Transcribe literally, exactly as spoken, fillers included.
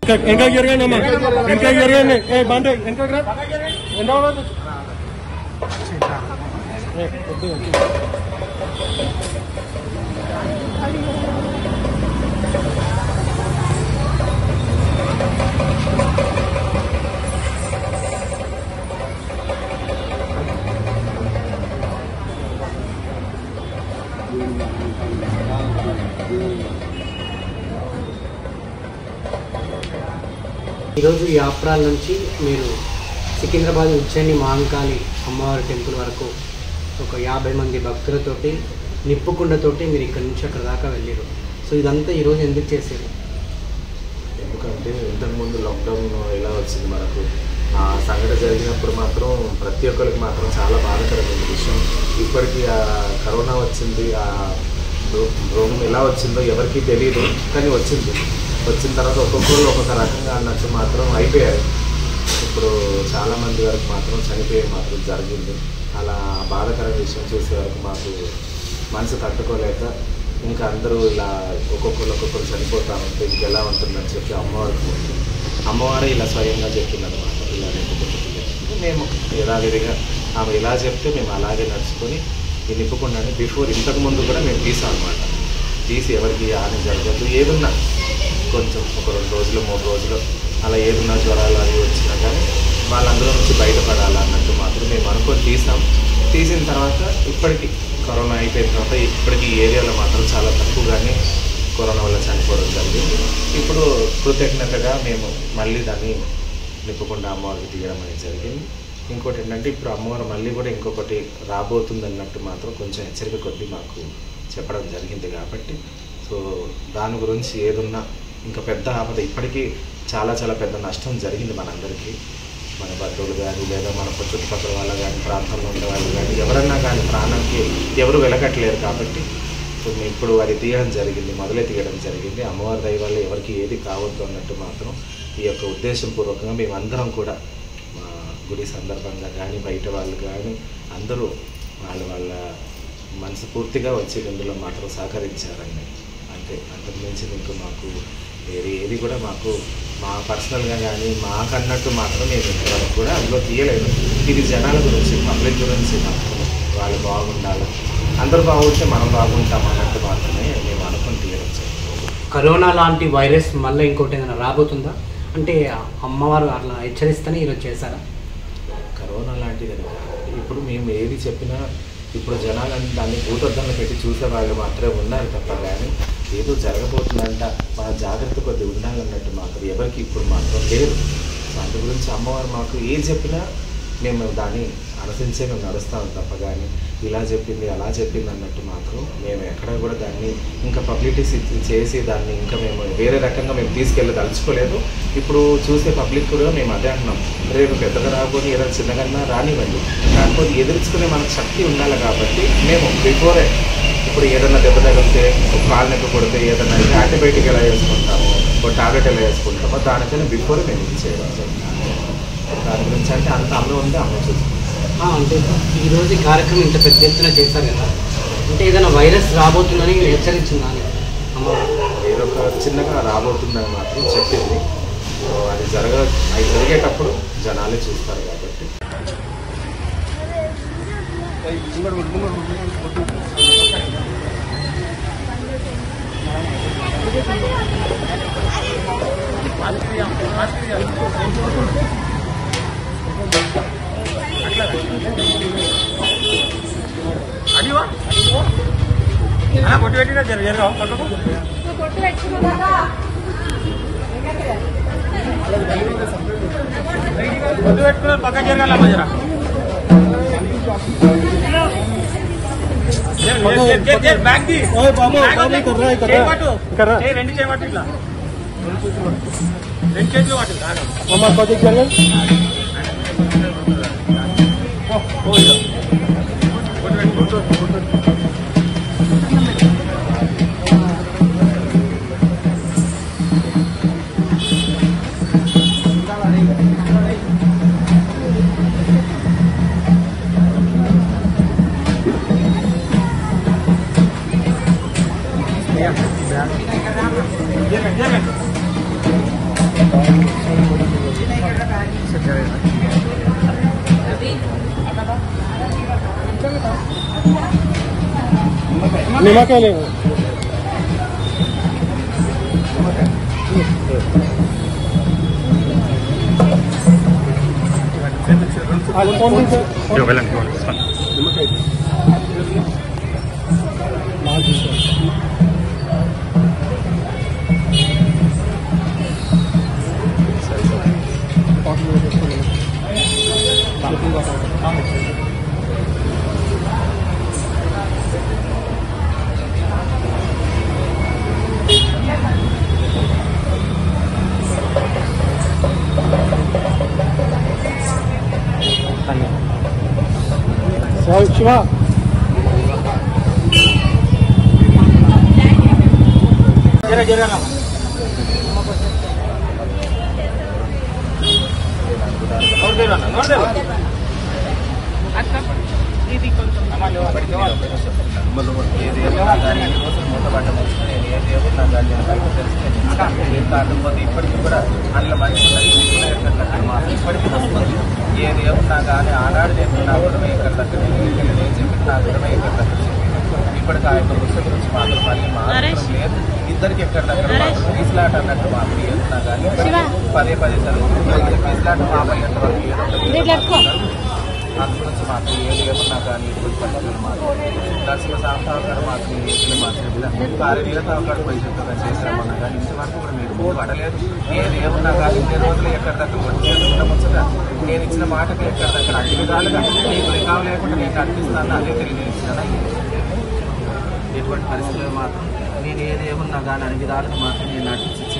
ఇంకా జరగండి అమ్మా, ఇంకా జరగండి. ఏ బండి ఇంకా ఎంత ఈరోజు యాప్రాల నుంచి మీరు సికింద్రాబాద్ ఉజ్జయిని మహంకాళి అమ్మవారి టెంపుల్ వరకు ఒక యాభై మంది భక్తులతోటి నిప్పుకుండతోటి మీరు ఇక్కడ నుంచి అక్కడ దాకా వెళ్ళారు. సో ఇదంతా ఈరోజు ఎందుకు చేశారు? ఎందుకంటే ఇంతకుముందు లాక్డౌన్ ఎలా వచ్చింది మనకు, ఆ సంఘటన జరిగినప్పుడు మాత్రం ప్రతి ఒక్కరికి మాత్రం చాలా బాధాకరమైన విషయం. ఇప్పటికీ ఆ కరోనా వచ్చింది, ఆ రోగం ఎలా వచ్చిందో ఎవరికీ తెలియదు, కానీ వచ్చింది. వచ్చిన తర్వాత ఒక్కొక్కరు ఒక్కొక్క రకంగా అన్నట్టు మాత్రం అయిపోయారు. ఇప్పుడు చాలామంది వరకు మాత్రం చనిపోయే మాత్రం జరిగింది. అలా బాధాకరమైన విషయం చూసే వరకు మాకు మనసు తట్టుకోలేక ఇంకా అందరూ ఇలా ఒక్కొక్కరు ఒక్కొక్కరు చనిపోతా ఉంటే ఇంకెలా ఉంటుందని చెప్పి అమ్మవారికి అమ్మవారే ఇలా స్వయంగా చెప్పిందనమాట. ఇలా నిప్పుకుంటుంది మేము యథావిధిగా ఆమె ఇలా చెప్తే మేము అలాగే నడుచుకొని ఈ నిప్పుకుండాన్ని బిఫోర్ ఇంతకుముందు కూడా మేము తీసాం అనమాట. తీసి ఎవరికి హాని జరగద్దు, ఏదున్నా కొంచెం ఒక రెండు రోజులు మూడు రోజులు అలా ఏదున్నా జ్వరాలు అవి వచ్చినా కానీ వాళ్ళందరూ నుంచి బయటపడాలి అన్నట్టు మాత్రం మేము అనుకొని తీసాం. తీసిన తర్వాత ఇప్పటికీ కరోనా అయిపోయిన తర్వాత ఇప్పటికీ ఈ ఏరియాలో మాత్రం చాలా తక్కువగానే కరోనా వల్ల చనిపోవడం జరిగింది. ఇప్పుడు కృతజ్ఞతగా మేము మళ్ళీ దాన్ని నిప్పుకుండా అమ్మవారికి తీయడం అనేది జరిగింది. ఇంకోటి ఏంటంటే ఇప్పుడు అమ్మవారు మళ్ళీ కూడా ఇంకొకటి రాబోతుంది అన్నట్టు మాత్రం కొంచెం హెచ్చరిక కొద్దీ మాకు చెప్పడం జరిగింది. కాబట్టి సో దాని గురించి ఏదున్నా ఇంకా పెద్ద ఆపద ఇప్పటికీ చాలా చాలా పెద్ద నష్టం జరిగింది మనందరికీ. మన బంధువులు కానీ లేదా మన చుట్టుపక్కల వాళ్ళ కానీ ప్రాంతంలో ఉండే వాళ్ళు కానీ ఎవరన్నా కానీ ప్రాణానికి ఎవరు వెలకట్లేరు. కాబట్టి సో ఇప్పుడు అది తీయడం జరిగింది, మొదలే తీయడం జరిగింది. అమ్మవారి దయ వల్ల ఎవరికి ఏది కావద్దు అన్నట్టు మాత్రం ఈ యొక్క ఉద్దేశంపూర్వకంగా మేమందరం కూడా మా గుడి సందర్భంగా కానీ బయట వాళ్ళు కానీ అందరూ వాళ్ళ వాళ్ళ మనసు పూర్తిగా వచ్చి ఇందులో మాత్రం సహకరించారండి. అంతే, అంతకుమించి మీకు మాకు వేరే ఏది కూడా మాకు మా పర్సనల్గా కానీ మాకన్నట్టు మాత్రం మేము ఇంతవరకు కూడా అందులో తీయలేదు. ఇది జనాల గురించి, పబ్లిక్ గురించి మాత్రం వాళ్ళు బాగుండాలి, అందరూ బాగుంటే మనం బాగుంటాం అన్నట్టు మాత్రమే మేము అనుకుని తీయడం. కరోనా లాంటి వైరస్ మళ్ళీ ఇంకోటి ఏదైనా రాబోతుందా అంటే అమ్మవారు అట్లా హెచ్చరిస్తేనే ఈరోజు చేశారా? కరోనా లాంటిది ఇప్పుడు మేము ఏది చెప్పినా ఇప్పుడు జనాలని దాన్ని భూతద్దంలో పెట్టి చూసే వాళ్ళు మాత్రమే ఉన్నారు తప్ప కానీ ఏదో జరగబోతుందంట మన జాగ్రత్త కొద్ది ఉండాలన్నట్టు మాత్రం ఎవరికి ఇప్పుడు మాత్రం లేరు. అందు గురించి అమ్మవారు మాకు ఏం చెప్పినా మేము దాన్ని అనుసరించే మేము నడుస్తాం తప్ప కానీ ఇలా చెప్పింది అలా చెప్పింది అన్నట్టు మాత్రం మేము ఎక్కడ కూడా దాన్ని ఇంకా పబ్లిసిటీ చేసి దాన్ని ఇంకా మేము వేరే రకంగా మేము తీసుకెళ్ళి తలుచుకోలేదు. ఇప్పుడు చూసే పబ్లిక్ కూడా మేము అదే అంటున్నాం, రేపు పెద్దగా రాకపోతే ఏదైనా చిన్నగా రానివ్వండి, కాకపోతే ఎదుర్చుకునే మనకు శక్తి ఉండాలి. కాబట్టి మేము బిఫోరే ఇప్పుడు ఏదైనా దెబ్బ తగిలితే ఒక కాలు నొప్పి కొడితే ఏదైనా యాంటీబయాటిక్ ఎలా వేసుకుంటామో ఒక టాబ్లెట్ ఎలా వేసుకుంటామో దానికైనా బిఫోరే మేము ఇది చేయడం. దాని గురించి అంటే అంత అమ్మ ఉంది, అమ్మ చూస్తాం. అంటే ఈరోజు ఈ కార్యక్రమం ఇంత పెద్ద ఎత్తున చేశారు కదా, అంటే ఏదైనా వైరస్ రాబోతుందని హెచ్చరించిందా అమ్మ? ఏదో ఒక చిన్నగా రాబోతుందని మాత్రం చెప్పింది. అది జరగ అది జరిగేటప్పుడు జనాలే చూస్తారు. కాబట్టి అడివా అలా కొట్టు పెట్టినా జర జరగా పక్కకు కొట్టు పెట్టుకున్నా పక్క జరగాల మజరా బ్యాగ్ ది రెండు చేయబట్టు ఇట్లా రెండు చేతులు పట్టు అమ్మ కొద్ది జరగండి. Yeah. నిమ్మకాయ లేవు శివ జర జర ఇది కొంచెం ఏది మూతపడ్డ నేను ఏ దేవుడు నా దాన్ని బయట తెలుసుకొని కాకపోతే ఇప్పటికీ కూడా అందులో మంచి మాత్రం ఇప్పటికీ వస్తుంది ఏ దేవుడు నా కానీ ఆనాడు దేవుడు నా గుడమే ఇక్కడ దగ్గర నేను చెప్పి నా గుడమే ఇక్కడ దగ్గర ఇప్పటికి ఆ యొక్క వృత్తి గురించి మాత్రం మళ్ళీ మాత్రం లేదు ఇద్దరికి ఎక్కడ దగ్గర మాత్రం ఫీజులాట అన్నట్టు మాత్రం ఏదున్నా కానీ పదే పదే జరుగుతుంది ఫీజులాట మాపయ్యేంత వరకు ఏదో అందు గురించి మాకు ఏది ఏమన్నా కానీ ఇటువంటి పరిస్థితులు మాకు దర్శన సాంతావకాడు మాకు ఏది మాకు వారి వీరతావకాడు పోయి చెప్తారా చేశామన్నా కానీ ఇంతవరకు కూడా మీరు మూడు పడలేదు ఏది ఏమన్నా కానీ ఇన్ని రోజులు ఎక్కడ దగ్గర వచ్చేది ముచ్చట నేను ఇచ్చిన మాటకి ఎక్కడ దగ్గర అన్ని విధాలుగా నీకు రికావు లేకుండా నేను అనిపిస్తాను అదే తెలియజేస్తాను ఎటువంటి పరిస్థితులు మాత్రం నేను ఏది ఏమన్నా కానీ అన్ని విధాలుగా మాత్రం నేను నటించి